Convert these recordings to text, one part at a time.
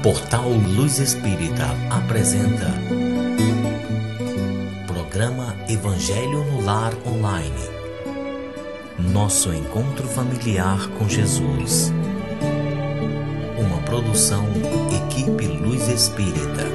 Portal Luz Espírita apresenta Programa Evangelho no Lar Online. Nosso encontro familiar com Jesus. Uma produção Equipe Luz Espírita.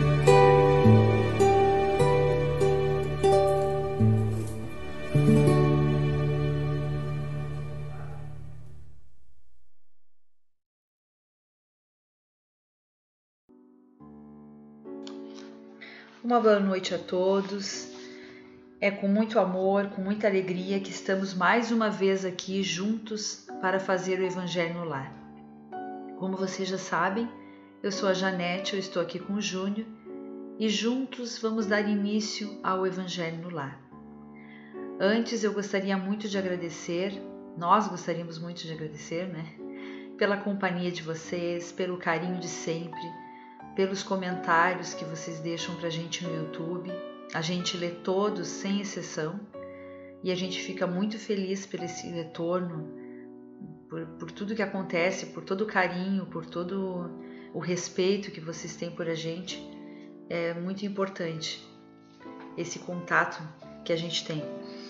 Uma boa noite a todos. É com muito amor, com muita alegria que estamos mais uma vez aqui juntos para fazer o Evangelho no Lar. Como vocês já sabem, eu sou a Janete, eu estou aqui com o Júnior e juntos vamos dar início ao Evangelho no Lar. Antes eu gostaria muito de agradecer, nós gostaríamos muito de agradecer, pela companhia de vocês, pelo carinho de sempre, pelos comentários que vocês deixam pra gente no YouTube. A gente lê todos, sem exceção, e a gente fica muito feliz por esse retorno, por tudo que acontece, por todo o carinho, por todo o respeito que vocês têm por a gente. É muito importante esse contato que a gente tem.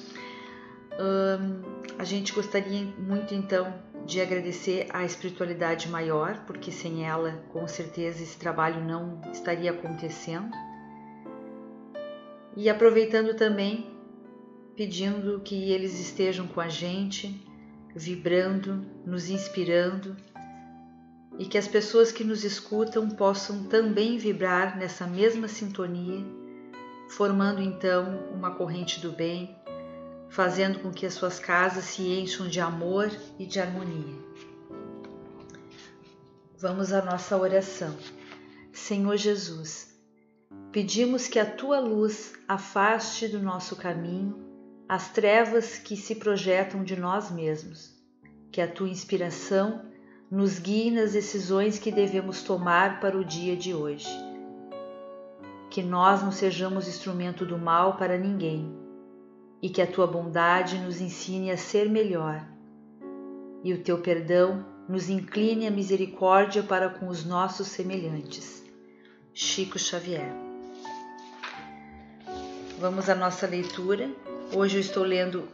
A gente gostaria muito, então, de agradecer à espiritualidade maior, porque sem ela, com certeza, esse trabalho não estaria acontecendo. E aproveitando também, pedindo que eles estejam com a gente, vibrando, nos inspirando, e que as pessoas que nos escutam possam também vibrar nessa mesma sintonia, formando então uma corrente do bem, fazendo com que as suas casas se encham de amor e de harmonia. Vamos à nossa oração. Senhor Jesus, pedimos que a Tua luz afaste do nosso caminho as trevas que se projetam de nós mesmos, que a Tua inspiração nos guie nas decisões que devemos tomar para o dia de hoje. Que nós não sejamos instrumento do mal para ninguém, e que a Tua bondade nos ensine a ser melhor, e o Teu perdão nos incline à misericórdia para com os nossos semelhantes. Chico Xavier. Vamos à nossa leitura. Hoje eu estou lendo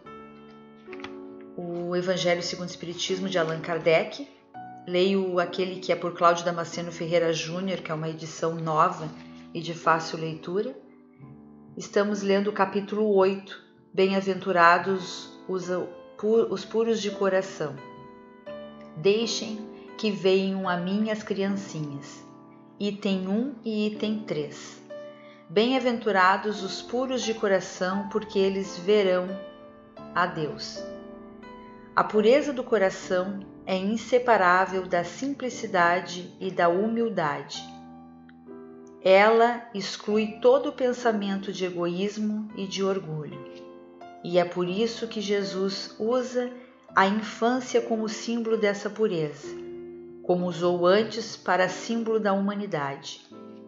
o Evangelho segundo o Espiritismo de Allan Kardec. Leio aquele que é por Cláudio Damasceno Ferreira Júnior, que é uma edição nova e de fácil leitura. Estamos lendo o capítulo 8, Bem-aventurados os puros de coração. Deixem que venham a mim as criancinhas. Item 1 e item 3. Bem-aventurados os puros de coração, porque eles verão a Deus. A pureza do coração é inseparável da simplicidade e da humildade. Ela exclui todo pensamento de egoísmo e de orgulho. E é por isso que Jesus usa a infância como símbolo dessa pureza, como usou antes para símbolo da humanidade.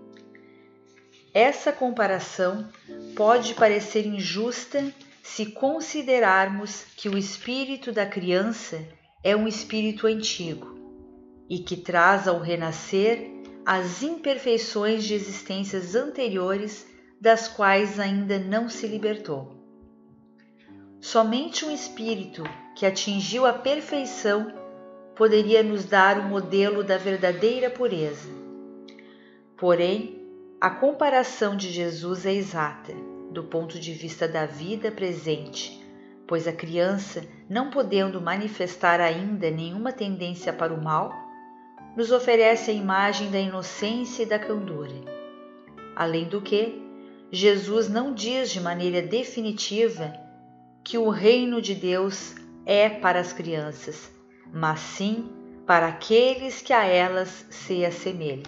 Essa comparação pode parecer injusta se considerarmos que o espírito da criança é um espírito antigo e que traz ao renascer as imperfeições de existências anteriores das quais ainda não se libertou. Somente um espírito que atingiu a perfeição poderia nos dar o modelo da verdadeira pureza. Porém, a comparação de Jesus é exata, do ponto de vista da vida presente, pois a criança, não podendo manifestar ainda nenhuma tendência para o mal, nos oferece a imagem da inocência e da candura. Além do que, Jesus não diz de maneira definitiva que o reino de Deus é para as crianças, mas sim para aqueles que a elas se assemelham.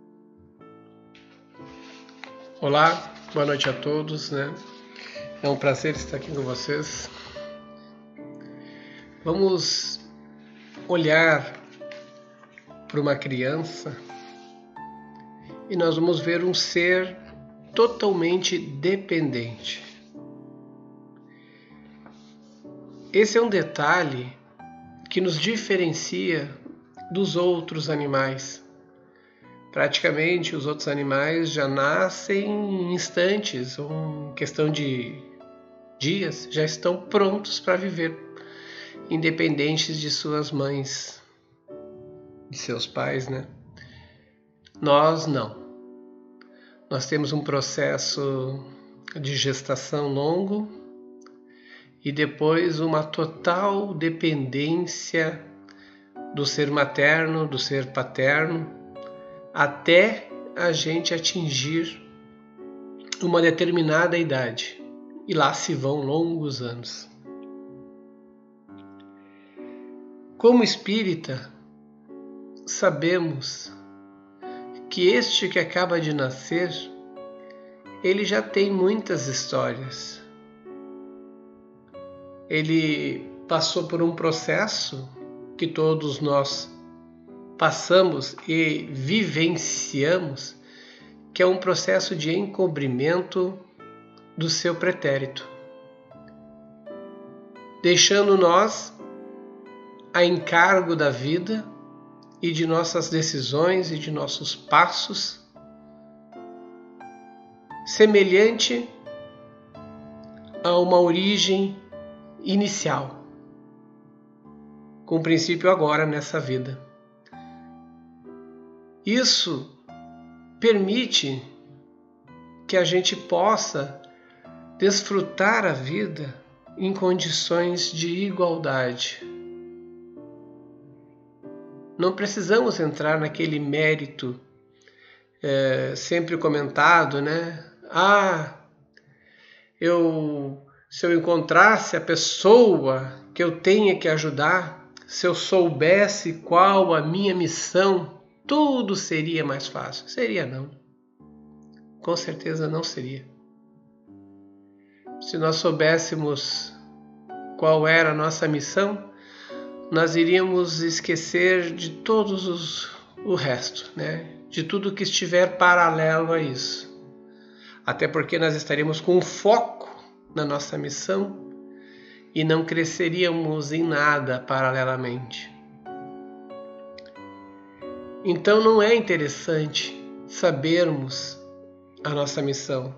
Olá, boa noite a todos, É um prazer estar aqui com vocês. Vamos olhar para uma criança e nós vamos ver um ser totalmente dependente. Esse é um detalhe que nos diferencia dos outros animais. Praticamente os outros animais já nascem em instantes, ou em questão de dias, já estão prontos para viver, independentes de suas mães, de seus pais, né? Nós não. Nós temos um processo de gestação longo e depois uma total dependência do ser materno, do ser paterno, até a gente atingir uma determinada idade. E lá se vão longos anos. Como espírita, sabemos que este que acaba de nascer, ele já tem muitas histórias. Ele passou por um processo que todos nós passamos e vivenciamos, que é um processo de encobrimento do seu pretérito, deixando nós a encargo da vida e de nossas decisões e de nossos passos, semelhante a uma origem inicial, com princípio agora nessa vida. Isso permite que a gente possa desfrutar a vida em condições de igualdade. Não precisamos entrar naquele mérito sempre comentado, né? Se eu encontrasse a pessoa que eu tenha que ajudar, se eu soubesse qual a minha missão, tudo seria mais fácil. Seria não. Com certeza não seria. Se nós soubéssemos qual era a nossa missão, nós iríamos esquecer de o resto, né? De tudo que estiver paralelo a isso. Até porque nós estaríamos com foco na nossa missão e não cresceríamos em nada paralelamente. Então não é interessante sabermos a nossa missão.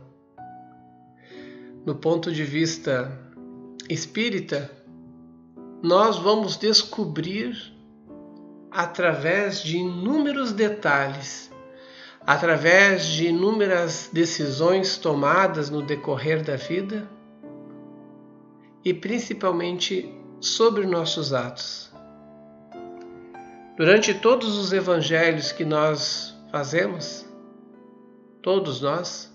No ponto de vista espírita, nós vamos descobrir através de inúmeros detalhes, através de inúmeras decisões tomadas no decorrer da vida e principalmente sobre nossos atos. Durante todos os evangelhos que nós fazemos, todos nós,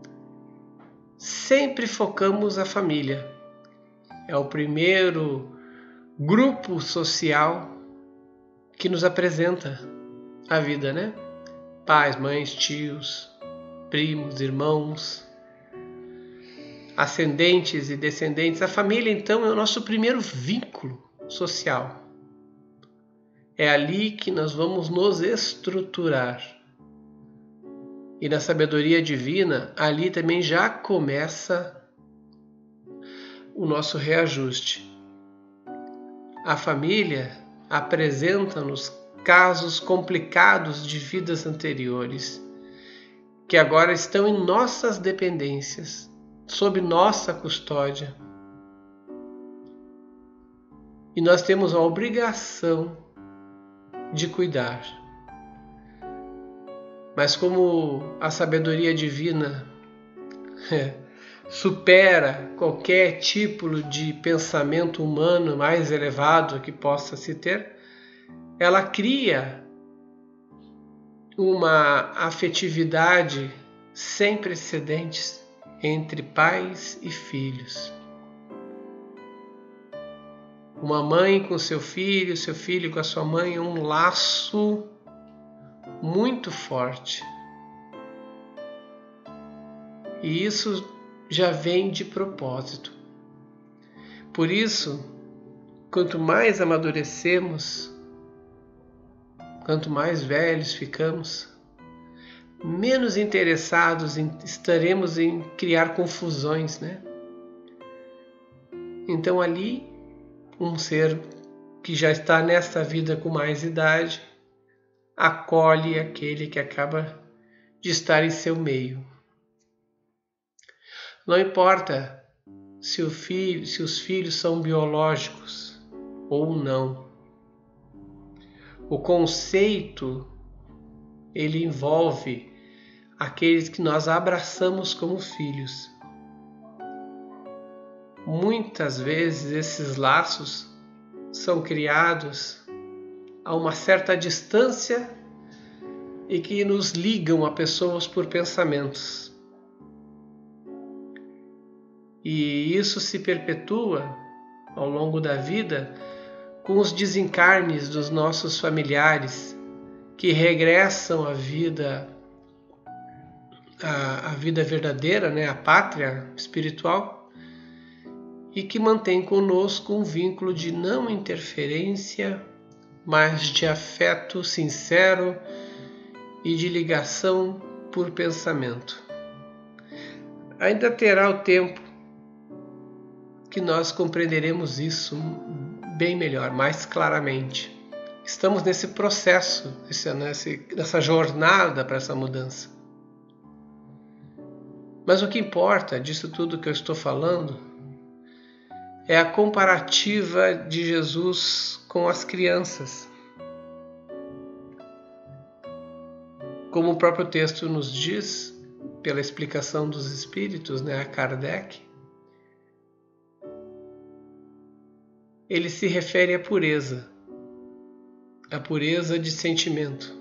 sempre focamos a família. É o primeiro grupo social que nos apresenta a vida, né? Pais, mães, tios, primos, irmãos, ascendentes e descendentes. A família, então, é o nosso primeiro vínculo social. É ali que nós vamos nos estruturar. E na sabedoria divina, ali também já começa o nosso reajuste. A família apresenta-nos casos complicados de vidas anteriores, que agora estão em nossas dependências, sob nossa custódia. E nós temos a obrigação de cuidar. Mas como a sabedoria divina supera qualquer tipo de pensamento humano mais elevado que possa se ter, ela cria uma afetividade sem precedentes entre pais e filhos. Uma mãe com seu filho com a sua mãe, é um laço muito forte. E isso já vem de propósito. Por isso, quanto mais amadurecemos, quanto mais velhos ficamos, menos interessados estaremos em criar confusões, né? Então ali, um ser que já está nesta vida com mais idade, acolhe aquele que acaba de estar em seu meio. Não importa se os filhos são biológicos ou não. O conceito, ele envolve aqueles que nós abraçamos como filhos. Muitas vezes esses laços são criados a uma certa distância e que nos ligam a pessoas por pensamentos. E isso se perpetua ao longo da vida com os desencarnes dos nossos familiares que regressam à vida verdadeira, né, a pátria espiritual, e que mantém conosco um vínculo de não interferência, mas de afeto sincero e de ligação por pensamento. Ainda terá o tempo que nós compreenderemos isso bem melhor, mais claramente. Estamos nesse processo, nessa jornada para essa mudança. Mas o que importa disso tudo que eu estou falando é a comparativa de Jesus com as crianças. Como o próprio texto nos diz, pela explicação dos espíritos, né, a Kardec, ele se refere à pureza de sentimento.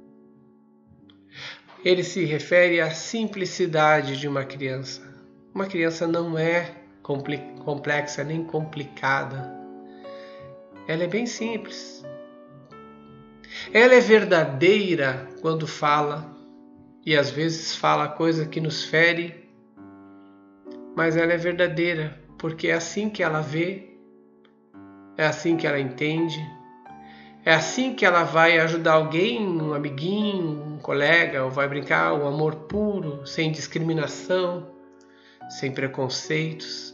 Ele se refere à simplicidade de uma criança. Uma criança não é complexa nem complicada. Ela é bem simples. Ela é verdadeira quando fala, e às vezes fala coisa que nos fere, mas ela é verdadeira porque é assim que ela vê, é assim que ela entende, é assim que ela vai ajudar alguém, um amiguinho, um colega, ou vai brincar, o amor puro, sem discriminação, sem preconceitos,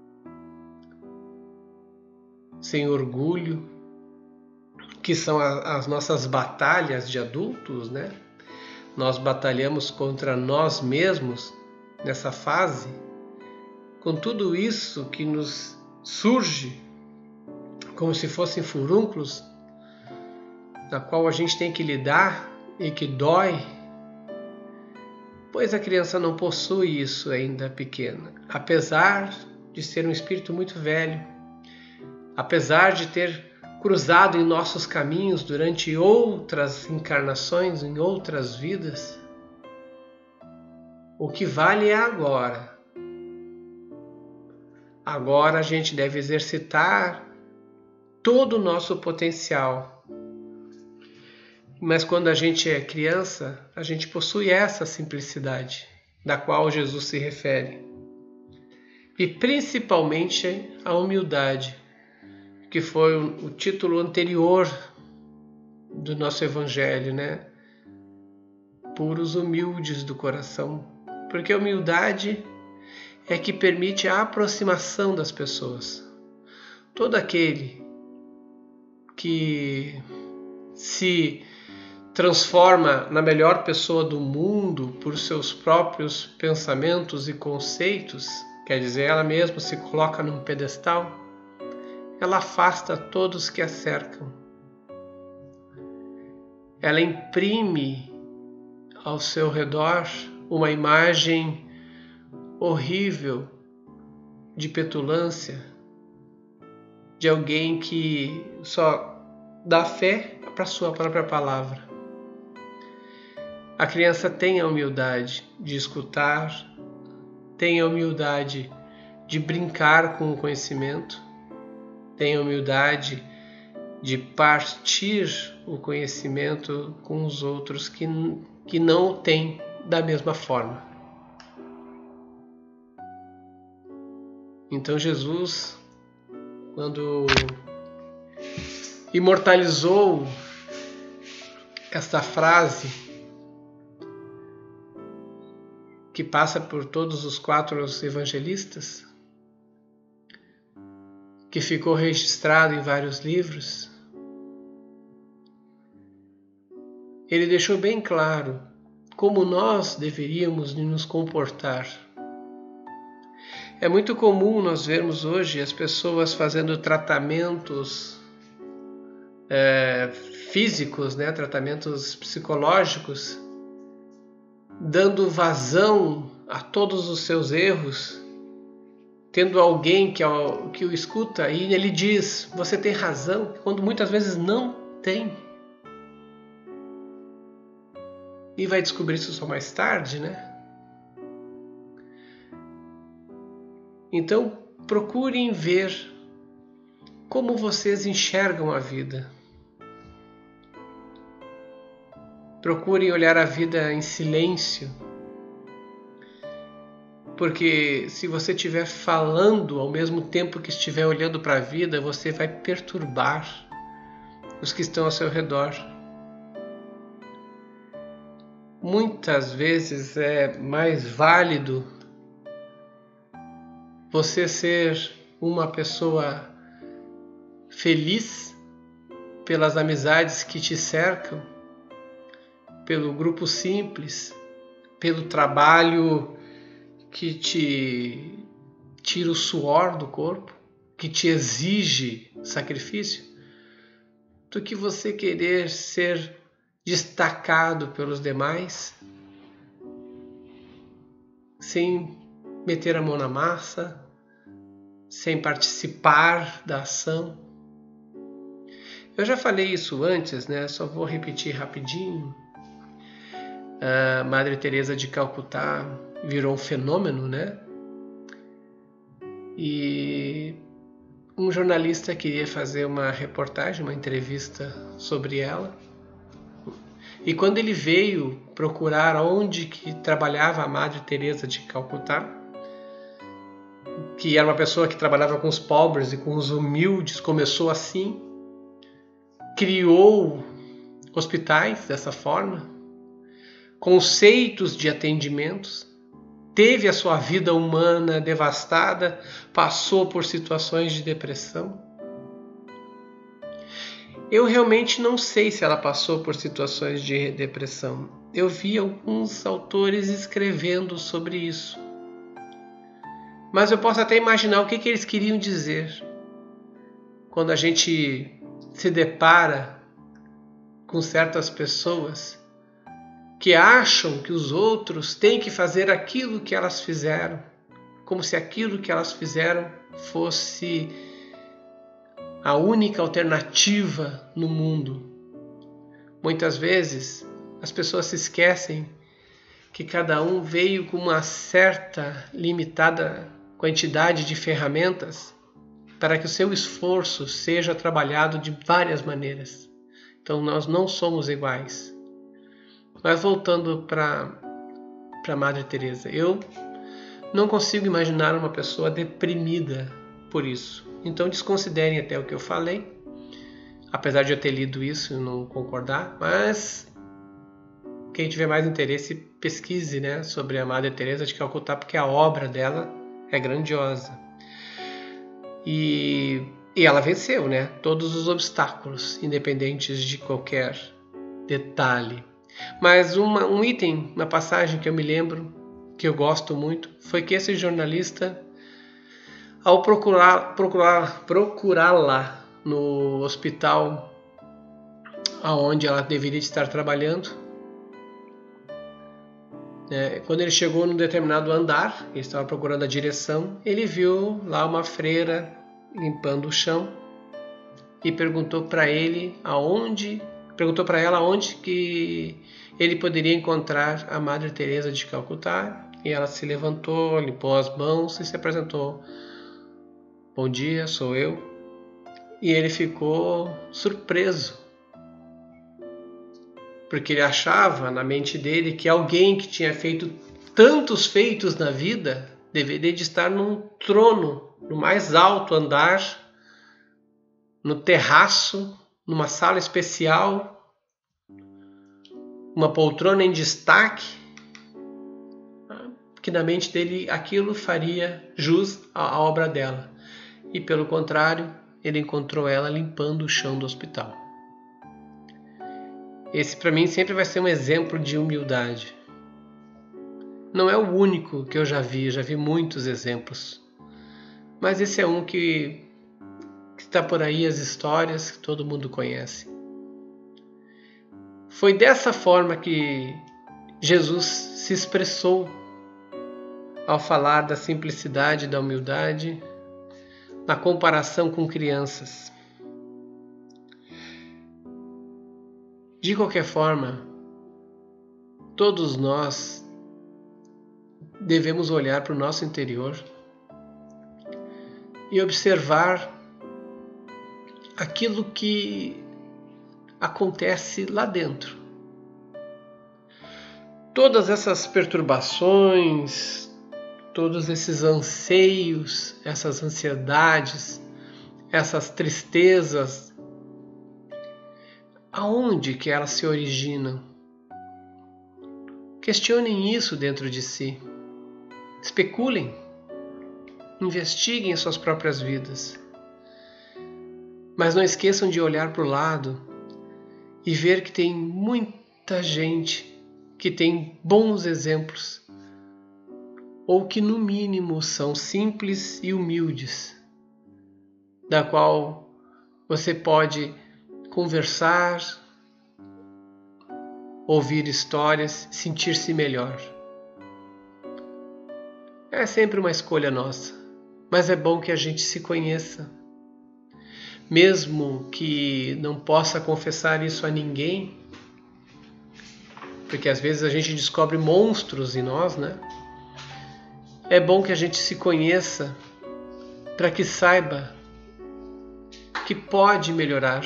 sem orgulho, que são as nossas batalhas de adultos, né? Nós batalhamos contra nós mesmos nessa fase, com tudo isso que nos surge como se fossem furúnculos, na qual a gente tem que lidar e que dói, pois a criança não possui isso ainda pequena, apesar de ser um espírito muito velho, apesar de ter cruzado em nossos caminhos durante outras encarnações, em outras vidas. O que vale é agora. Agora a gente deve exercitar todo o nosso potencial. Mas quando a gente é criança, a gente possui essa simplicidade, da qual Jesus se refere. E principalmente a humildade, que foi o título anterior do nosso Evangelho, né? Puros humildes do coração. Porque a humildade é que permite a aproximação das pessoas. Todo aquele que se transforma na melhor pessoa do mundo por seus próprios pensamentos e conceitos, quer dizer, ela mesma se coloca num pedestal, ela afasta todos que a cercam. Ela imprime ao seu redor uma imagem horrível de petulância, de alguém que só dá fé para a sua própria palavra. A criança tem a humildade de escutar, tem a humildade de brincar com o conhecimento, tem a humildade de partir o conhecimento com os outros que não o têm da mesma forma. Então Jesus, quando imortalizou esta frase que passa por todos os 4 evangelistas, que ficou registrado em vários livros, ele deixou bem claro como nós deveríamos nos comportar. É muito comum nós vermos hoje as pessoas fazendo tratamentos físicos, né? Tratamentos psicológicos, dando vazão a todos os seus erros, tendo alguém que o escuta e ele diz, você tem razão, quando muitas vezes não tem. E vai descobrir isso só mais tarde, né? Então, procurem ver como vocês enxergam a vida. Procurem olhar a vida em silêncio. Porque se você estiver falando ao mesmo tempo que estiver olhando para a vida, você vai perturbar os que estão ao seu redor. Muitas vezes é mais válido você ser uma pessoa feliz pelas amizades que te cercam, pelo grupo simples, pelo trabalho que te tira o suor do corpo, que te exige sacrifício, do que você querer ser destacado pelos demais, sem meter a mão na massa, sem participar da ação. Eu já falei isso antes, né? Só vou repetir rapidinho. A Madre Teresa de Calcutá virou um fenômeno, né? E um jornalista queria fazer uma reportagem, uma entrevista sobre ela. E quando ele veio procurar onde que trabalhava a Madre Teresa de Calcutá, que era uma pessoa que trabalhava com os pobres e com os humildes, começou assim, criou hospitais dessa forma, conceitos de atendimentos, teve a sua vida humana devastada, passou por situações de depressão. Eu realmente não sei se ela passou por situações de depressão. Eu vi alguns autores escrevendo sobre isso. Mas eu posso até imaginar o que eles queriam dizer quando a gente se depara com certas pessoas que acham que os outros têm que fazer aquilo que elas fizeram, como se aquilo que elas fizeram fosse a única alternativa no mundo. Muitas vezes as pessoas se esquecem que cada um veio com uma certa limitada quantidade de ferramentas para que o seu esforço seja trabalhado de várias maneiras. Então nós não somos iguais. Mas voltando para Madre Teresa, eu não consigo imaginar uma pessoa deprimida por isso. Então desconsiderem até o que eu falei, apesar de eu ter lido isso e não concordar, mas quem tiver mais interesse, pesquise, né, sobre a Madre Teresa de Calcutá, porque a obra dela é grandiosa. E ela venceu, né, todos os obstáculos, independentes de qualquer detalhe. Mas um item, uma passagem que eu me lembro, que eu gosto muito, foi que esse jornalista, ao procurá-la no hospital aonde ela deveria estar trabalhando, quando ele chegou num determinado andar, ele estava procurando a direção, ele viu lá uma freira limpando o chão e perguntou para ela onde que ele poderia encontrar a Madre Teresa de Calcutá. E ela se levantou, limpou as mãos e se apresentou. Bom dia, sou eu. E ele ficou surpreso, porque ele achava na mente dele que alguém que tinha feito tantos feitos na vida deveria de estar num trono, no mais alto andar, no terraço, numa sala especial, uma poltrona em destaque, que na mente dele aquilo faria jus à obra dela. E pelo contrário, ele encontrou ela limpando o chão do hospital. Esse para mim sempre vai ser um exemplo de humildade. Não é o único que eu já vi muitos exemplos. Mas esse é um que está por aí, as histórias que todo mundo conhece. Foi dessa forma que Jesus se expressou ao falar da simplicidade e da humildade na comparação com crianças. De qualquer forma, todos nós devemos olhar para o nosso interior e observar aquilo que acontece lá dentro. Todas essas perturbações, todos esses anseios, essas ansiedades, essas tristezas, aonde que elas se originam? Questionem isso dentro de si. Especulem. Investiguem em suas próprias vidas. Mas não esqueçam de olhar para o lado e ver que tem muita gente que tem bons exemplos, ou que no mínimo são simples e humildes, da qual você pode conversar, ouvir histórias, sentir-se melhor. É sempre uma escolha nossa, mas é bom que a gente se conheça. Mesmo que não possa confessar isso a ninguém, porque às vezes a gente descobre monstros em nós, né? É bom que a gente se conheça para que saiba que pode melhorar,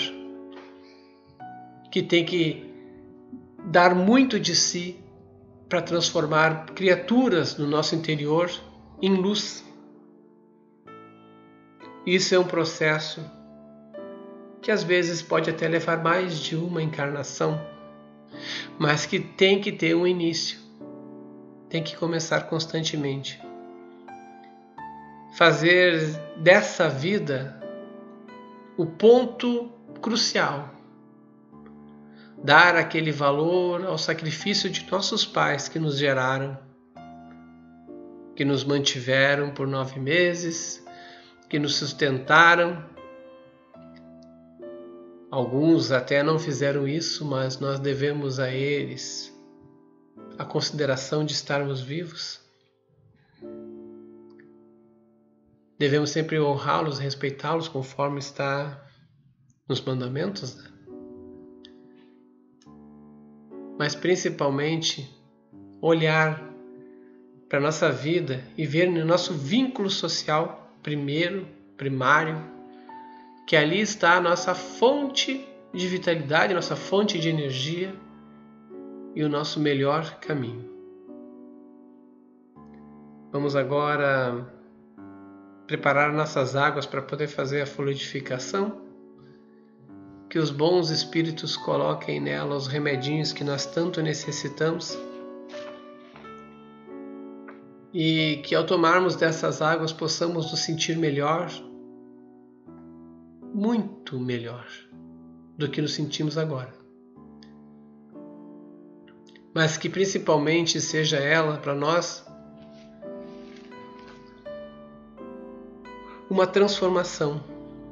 que tem que dar muito de si para transformar criaturas no nosso interior em luz. Isso é um processo que às vezes pode até levar mais de uma encarnação, mas que tem que ter um início, tem que começar constantemente. Fazer dessa vida o ponto crucial, dar aquele valor ao sacrifício de nossos pais que nos geraram, que nos mantiveram por 9 meses, que nos sustentaram. Alguns até não fizeram isso, mas nós devemos a eles a consideração de estarmos vivos. Devemos sempre honrá-los, respeitá-los conforme está nos mandamentos, né? Mas principalmente olhar para a nossa vida e ver no nosso vínculo social primário, que ali está a nossa fonte de vitalidade, nossa fonte de energia e o nosso melhor caminho. Vamos agora preparar nossas águas para poder fazer a fluidificação. Que os bons espíritos coloquem nela os remedinhos que nós tanto necessitamos. E que ao tomarmos dessas águas possamos nos sentir melhor, muito melhor do que nos sentimos agora. Mas que principalmente seja ela para nós uma transformação.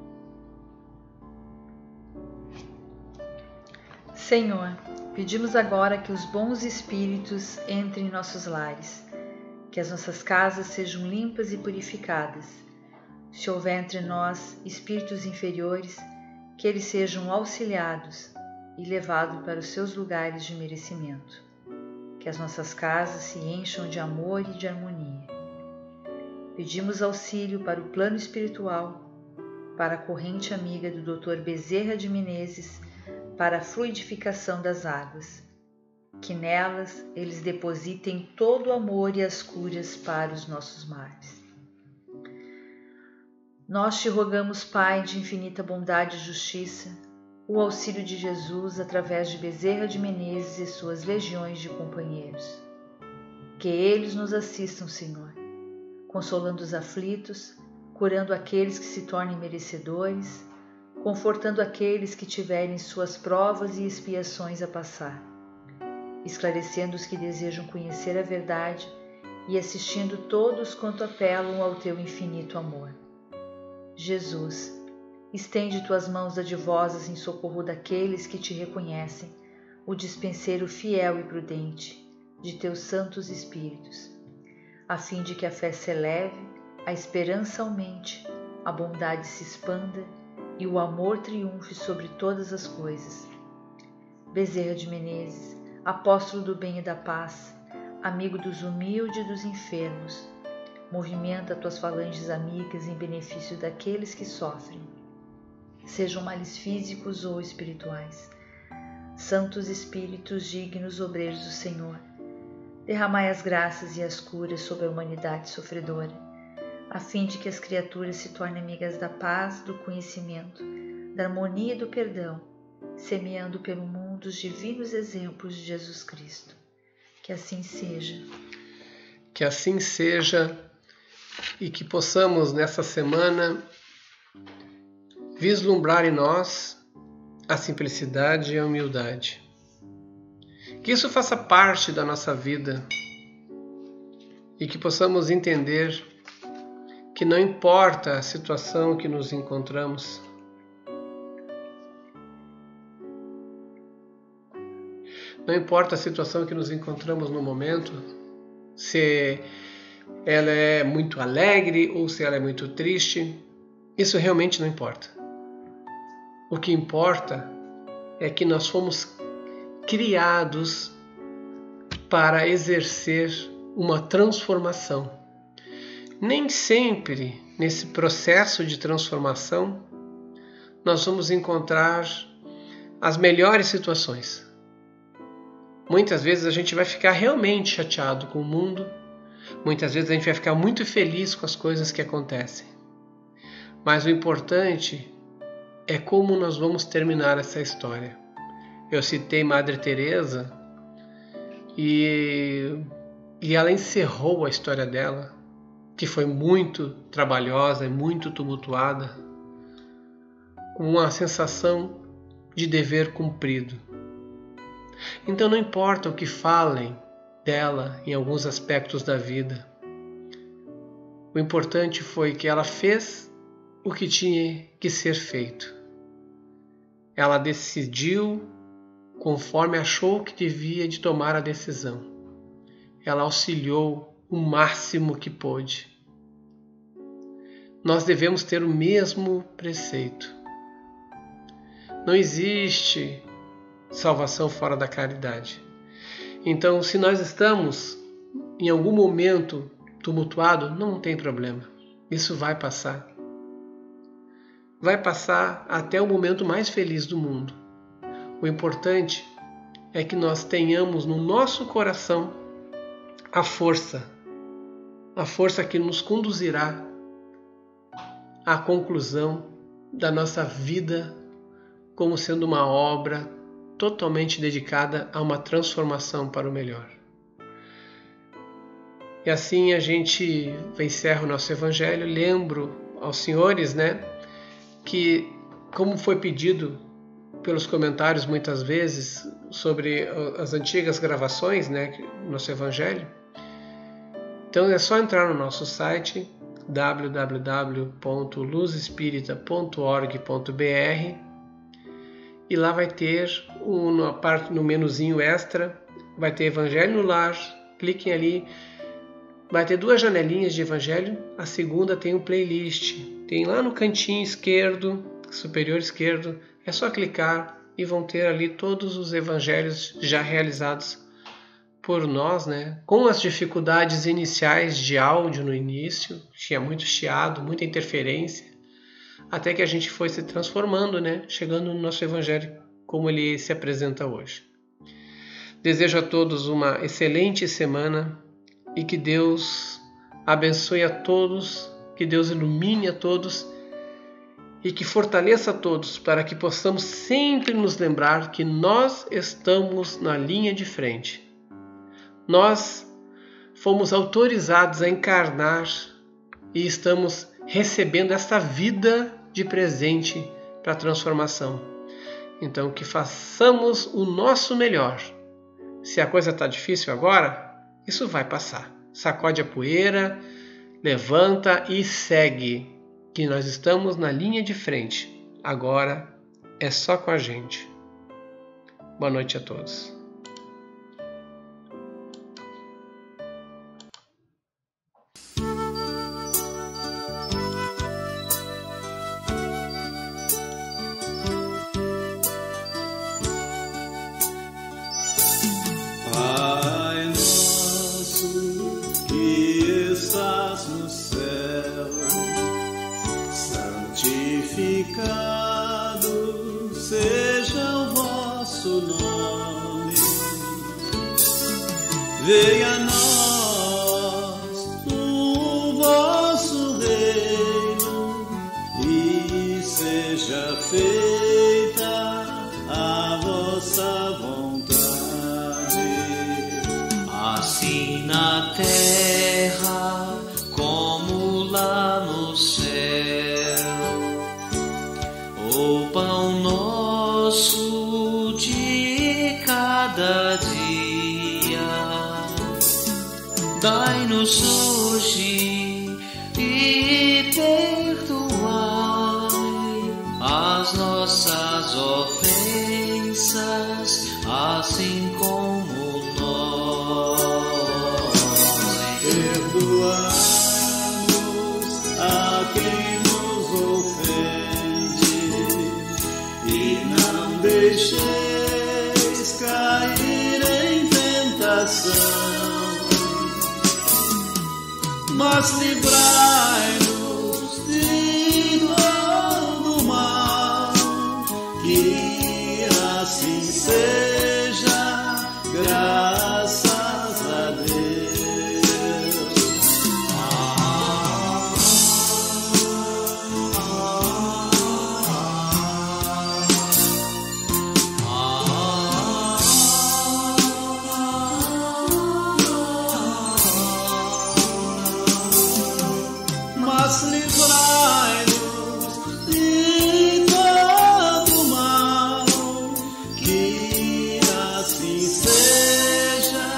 Senhor, pedimos agora que os bons espíritos entrem em nossos lares, que as nossas casas sejam limpas e purificadas. Se houver entre nós espíritos inferiores, que eles sejam auxiliados e levados para os seus lugares de merecimento. Que as nossas casas se encham de amor e de harmonia. Pedimos auxílio para o plano espiritual, para a corrente amiga do Dr. Bezerra de Menezes, para a fluidificação das águas. Que nelas eles depositem todo o amor e as curas para os nossos males. Nós te rogamos, Pai de infinita bondade e justiça, o auxílio de Jesus através de Bezerra de Menezes e suas legiões de companheiros. Que eles nos assistam, Senhor, consolando os aflitos, curando aqueles que se tornem merecedores, confortando aqueles que tiverem suas provas e expiações a passar, esclarecendo os que desejam conhecer a verdade e assistindo todos quanto apelam ao teu infinito amor. Jesus, estende tuas mãos dadivosas em socorro daqueles que te reconhecem, o dispenseiro fiel e prudente de teus santos espíritos, a fim de que a fé se eleve, a esperança aumente, a bondade se expanda e o amor triunfe sobre todas as coisas. Bezerra de Menezes, apóstolo do bem e da paz, amigo dos humildes e dos enfermos, movimenta tuas falanges amigas em benefício daqueles que sofrem, sejam males físicos ou espirituais. Santos Espíritos dignos obreiros do Senhor, derramai as graças e as curas sobre a humanidade sofredora, a fim de que as criaturas se tornem amigas da paz, do conhecimento, da harmonia e do perdão, semeando pelo mundo os divinos exemplos de Jesus Cristo. Que assim seja. Que assim seja e que possamos nessa semana vislumbrar em nós a simplicidade e a humildade. Que isso faça parte da nossa vida e que possamos entender que não importa a situação que nos encontramos, não importa a situação que nos encontramos no momento, se ela é muito alegre ou se ela é muito triste, isso realmente não importa. O que importa é que nós fomos criados para exercer uma transformação. Nem sempre nesse processo de transformação nós vamos encontrar as melhores situações. Muitas vezes a gente vai ficar realmente chateado com o mundo, muitas vezes a gente vai ficar muito feliz com as coisas que acontecem. Mas o importante é como nós vamos terminar essa história. Eu citei Madre Teresa e ela encerrou a história dela, que foi muito trabalhosa e muito tumultuada, com uma sensação de dever cumprido. Então não importa o que falem dela em alguns aspectos da vida, o importante foi que ela fez o que tinha que ser feito. Ela decidiu conforme achou que devia de tomar a decisão. Ela auxiliou o máximo que pôde. Nós devemos ter o mesmo preceito. Não existe salvação fora da caridade. Então, se nós estamos em algum momento tumultuado, não tem problema. Isso vai passar. Vai passar até o momento mais feliz do mundo. O importante é que nós tenhamos no nosso coração a força que nos conduzirá à conclusão da nossa vida como sendo uma obra totalmente dedicada a uma transformação para o melhor. E assim a gente encerra o nosso Evangelho. Lembro aos senhores, que como foi pedido pelos comentários muitas vezes sobre as antigas gravações, nosso Evangelho, então é só entrar no nosso site www.luzespirita.org.br e lá vai ter no menuzinho extra, vai ter Evangelho no Lar, cliquem ali, vai ter 2 janelinhas de Evangelho, a segunda tem um playlist, tem lá no cantinho esquerdo, superior esquerdo, é só clicar e vão ter ali todos os evangelhos já realizados por nós, com as dificuldades iniciais de áudio no início, tinha muito chiado, muita interferência, até que a gente foi se transformando, chegando no nosso evangelho como ele se apresenta hoje. Desejo a todos uma excelente semana e que Deus abençoe a todos, que Deus ilumine a todos e que fortaleça a todos para que possamos sempre nos lembrar que nós estamos na linha de frente. Nós fomos autorizados a encarnar e estamos recebendo essa vida de presente para a transformação. Então, que façamos o nosso melhor. Se a coisa está difícil agora, isso vai passar. Sacode a poeira, levanta e segue, que nós estamos na linha de frente. Agora é só com a gente. Boa noite a todos. Santificado seja o vosso nome, venha a nós o vosso reino e seja feita a vossa vontade, assim na terra como lá no céu. O pão nosso de cada dia, dai-nos hoje e perdoai as nossas ofensas, assim como nós perdoamos a quem nos ofende e não deixeis cair em tentação, mas livrai-nos de todo mal, que assim seja, graças a Deus. Mas livrai-nos de todo mal, que assim seja,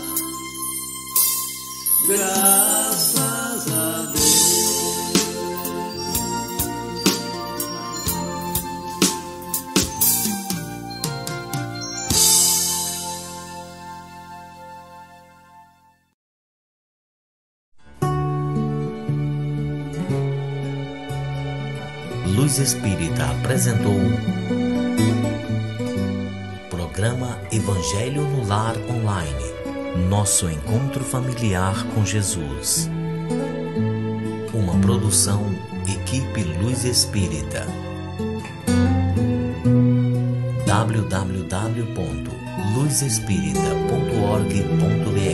graças a Deus. Luz Espírita apresentou programa Evangelho no Lar Online. Nosso encontro familiar com Jesus. Uma produção Equipe Luz Espírita. www.luzespírita.org.br